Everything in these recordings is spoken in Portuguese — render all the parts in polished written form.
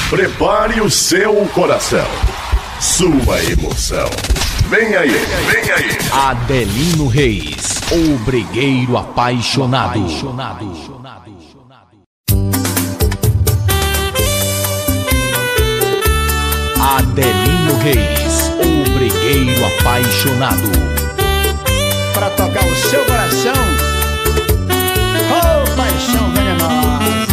Prepare o seu coração, sua emoção. Vem aí, vem aí. Adelino Reis, o brigueiro apaixonado. Adelino Reis, o brigueiro apaixonado. Para tocar o seu coração, oh paixão venenosa.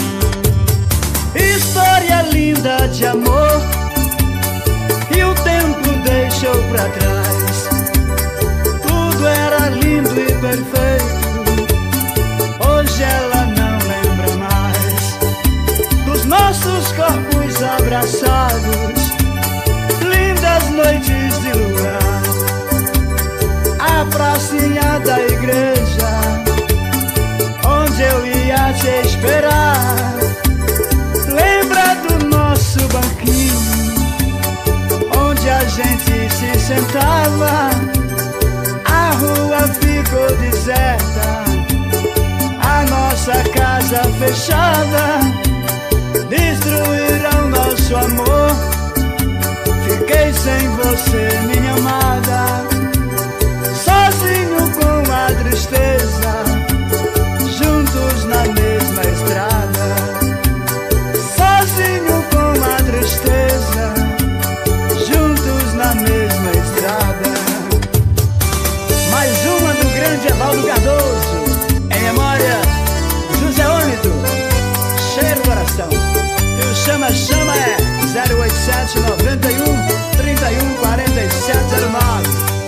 História linda de amor, e o tempo deixou pra trás. Tudo era lindo e perfeito, hoje ela não lembra mais dos nossos corpos abraçados, lindas noites de luar, a pracinha da igreja, onde eu ia te esperar. Lembra do nosso banquinho, onde a gente se sentava. A rua ficou deserta, a nossa casa fechada. Destruíram nosso amor, fiquei sem você, minha amada, sozinho com a tristeza, juntos na mesma estrada. Sozinho com a tristeza, juntos na mesma estrada. Mais uma do grande Evaldo Cardoso, em memória José Ônito, cheiro coração. E o chama-chama é 087 91 31 4709.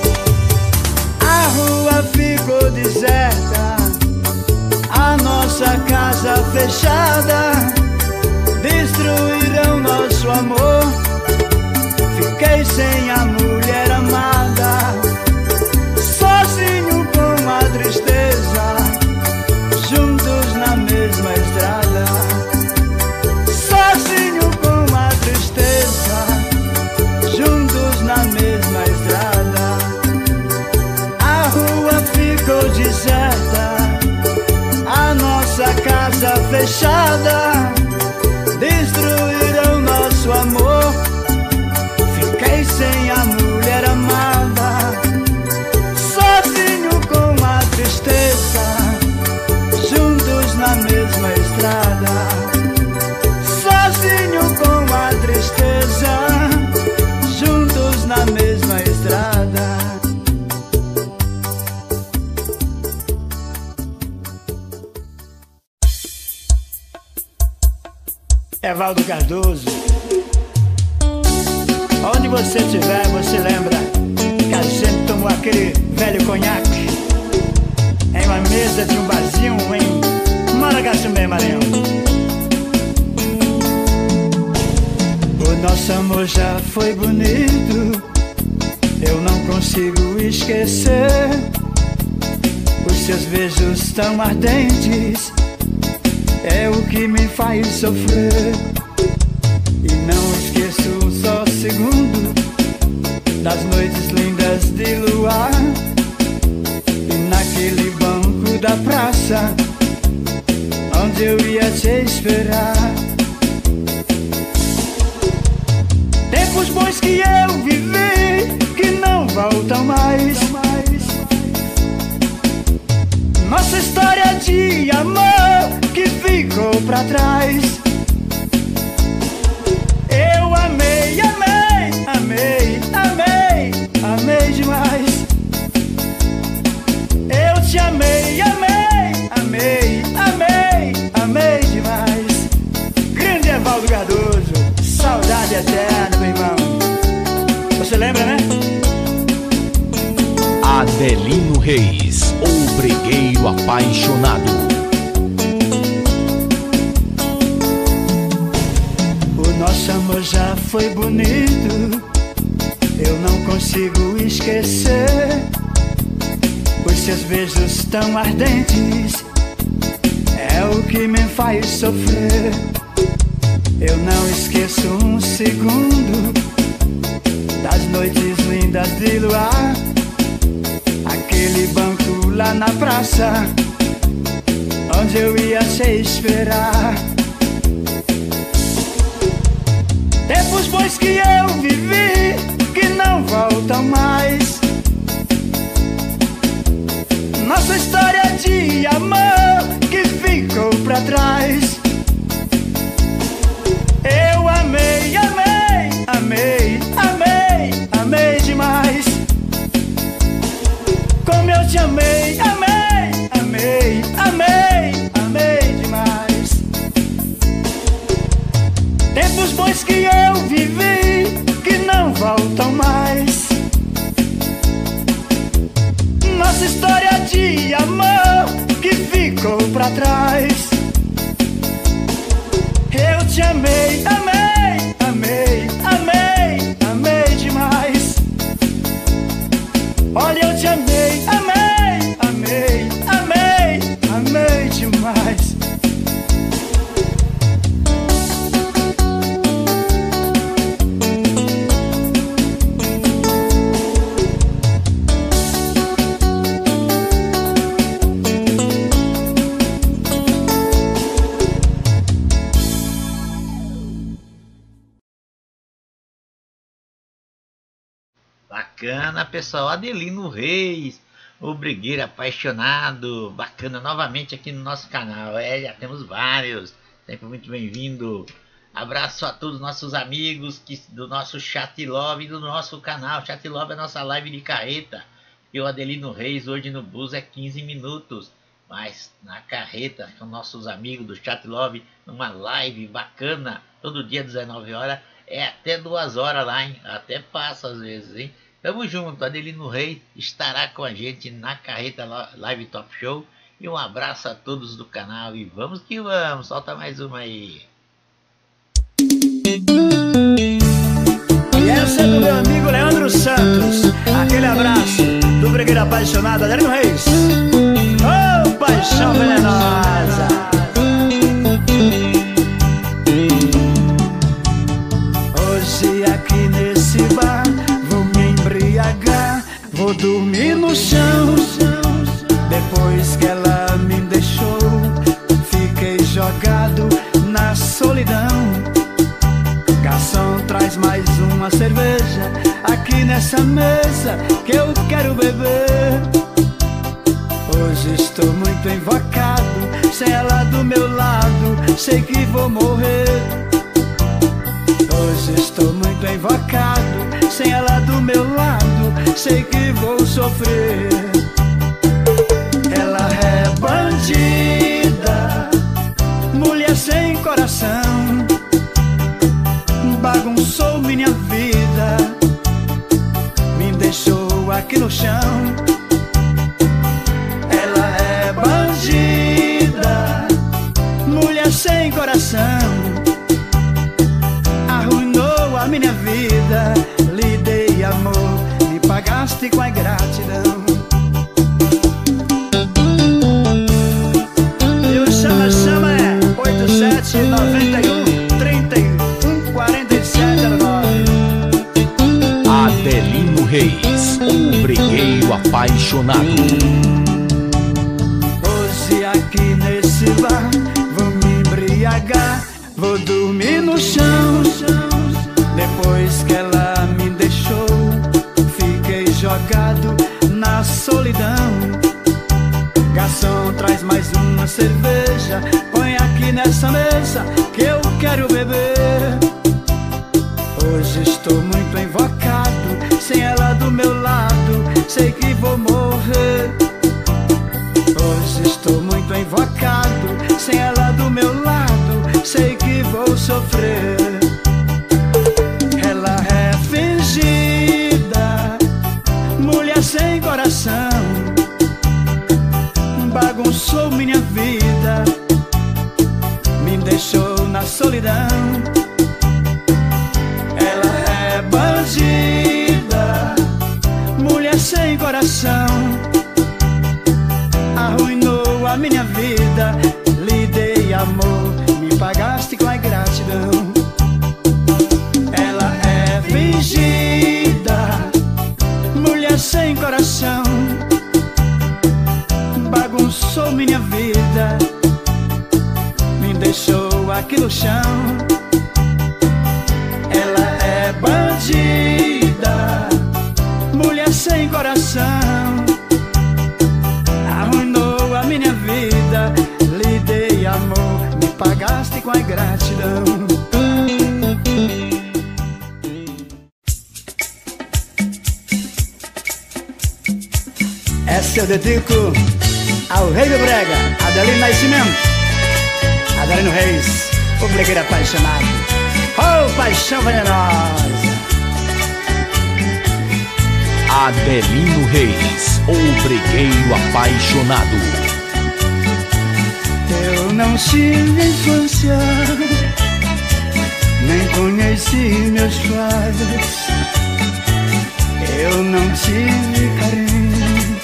A rua ficou deserta, a nossa casa fechada. Destruíram nosso amor, fiquei sem a mulher amada, sozinho com a tristeza, juntos na mesma estrada. Sozinho com a tristeza, juntos na mesma estrada. A rua ficou deserta, a nossa casa fechada. Destruíram nosso amor, fiquei sem a mulher amada, sozinho com a tristeza, juntos na mesma estrada. Sozinho com a tristeza, juntos na mesma estrada. Evaldo Cardoso, onde você estiver, você lembra que a gente tomou aquele velho conhaque em uma mesa de um barzinho em Maragaçumé, Maranhão. O nosso amor já foi bonito, eu não consigo esquecer os seus beijos tão ardentes. É o que me faz sofrer. E não esqueço um só segundo das noites lindas de luar, e naquele banco da praça, onde eu ia te esperar. Tempos bons que eu vivi, que não voltam mais. Nossa história de amor que ficou pra trás. Eu amei, amei, amei, amei, amei demais. Eu te amei, amei, amei, amei, amei demais. Grande Evaldo Cardoso, saudade eterna, meu irmão. Você lembra, né? Adelino Reis, o brigueiro apaixonado. O nosso amor já foi bonito, eu não consigo esquecer os seus beijos tão ardentes. É o que me faz sofrer. Eu não esqueço um segundo das noites lindas de luar, aquele banco lá na praça, onde eu ia te esperar. que eu vivi que não voltam mais. Nossa história de amor que ficou pra trás. Eu amei, amei, amei, amei, amei demais. Como eu te amei, amei, amei, amei, amei demais. Tempos bons que eu vivi que não voltam mais. Nossa história de amor que ficou pra trás. Eu te amei, amei, amei, amei, amei demais. Olha, eu te amei, amei, amei, amei, amei demais. Bacana, pessoal. Adelino Reis, o brigueiro apaixonado. Bacana, novamente aqui no nosso canal. Já temos vários. Sempre muito bem-vindo. Abraço a todos os nossos amigos do nosso Chat Love e do nosso canal. Chat Love é a nossa live de carreta. E o Adelino Reis hoje no bus é 15 minutos. Mas na carreta, com nossos amigos do Chat Love, numa live bacana, todo dia 19 horas. É até 2 horas lá, hein? Até passa às vezes, hein? Tamo junto, Adelino Reis estará com a gente na carreta Live Top Show. E um abraço a todos do canal e vamos que vamos, solta mais uma aí. E essa é do meu amigo Leandro Santos. Aquele abraço do brigueiro apaixonado Adelino Reis. Oh, paixão venenosa. Hoje aqui nesse bar vou me embriagar, vou dormir no chão. Depois que ela me deixou, fiquei jogado na solidão. Garçom, traz mais uma cerveja aqui nessa mesa que eu quero beber. Hoje estou muito invocado, sem ela do meu lado, sei que vou morrer. Hoje estou muito invocado, sem ela do meu lado, sei que vou sofrer. Ela é bandida, mulher sem coração, bagunçou minha vida, me deixou aqui no chão. Ela é bandida, mulher sem coração, arruinou a minha vida. Lhe dei amor, me pagaste com a ingratidão. E o chama-chama é 8791314709. Adelino Reis, o brigueiro apaixonado. Hoje aqui nesse bar vou me embriagar, vou dormir no chão. Depois que ela me deixou, fiquei jogado na solidão. Garçom, traz mais uma cerveja, põe aqui nessa mesa que eu quero beber. Hoje estou muito invocado, sem ela do meu lado, sei que vou morrer. Hoje estou muito invocado, sem ela do meu lado, sei que vou sofrer. Ela é fingida, mulher sem coração, bagunçou minha vida, me deixou na solidão. Ela é bandida, mulher sem coração, arruinou a minha vida. Lhe dei amor, me pagaste com a ingratidão. Ela é fingida, mulher sem coração, bagunçou minha vida, me deixou aqui no chão. Ela é com a gratidão. Essa eu dedico ao rei do brega, Adelino Nascimento, Adelino Reis, o bregueiro apaixonado. Oh, paixão venenosa. Adelino Reis, o bregueiro apaixonado. Eu não tive infância, nem conheci meus pais. Eu não tive carinho,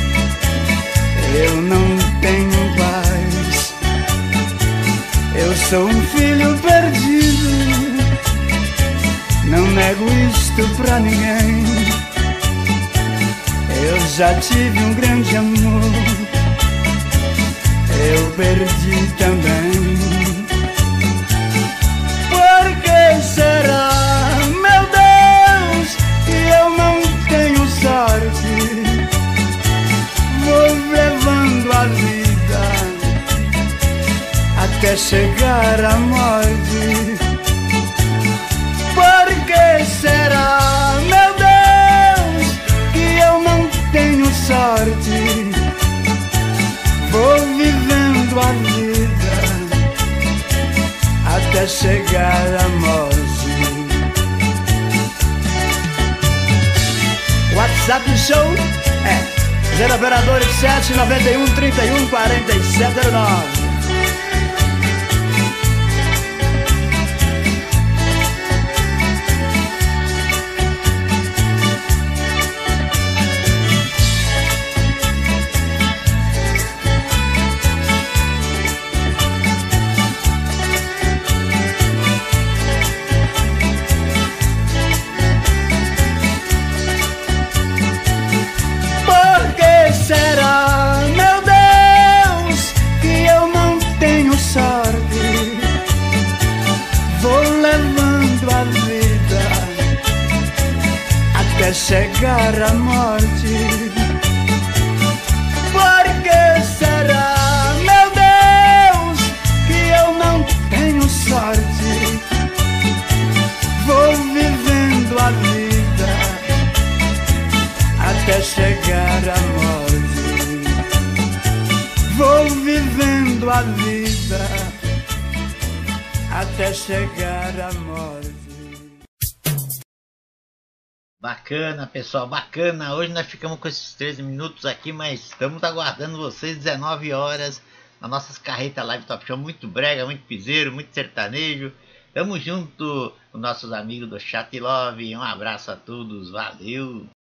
eu não tenho paz. Eu sou um filho perdido, não nego isto pra ninguém. Eu já tive um grande amor, eu perdi também. Por que será, meu Deus, que eu não tenho sorte? Vou levando a vida até chegar à morte. Por que será, meu Deus, que eu não tenho sorte? Vou vivendo a vida até chegar à morte. WhatsApp do show é 0 operador 7 91 31 47 09. Será, meu Deus, que eu não tenho sorte? Vou levando a vida até chegar à morte. Por que será, meu Deus, que eu não tenho sorte? Vou vivendo a vida até chegar à morte. Vou vivendo a vida até chegar à morte. Bacana, pessoal, bacana. Hoje nós ficamos com esses 13 minutos aqui, mas estamos aguardando vocês 19 horas nas nossas carretas Live Top Show. Muito brega, muito piseiro, muito sertanejo. Tamo junto com nossos amigos do Chat Love. Um abraço a todos, valeu!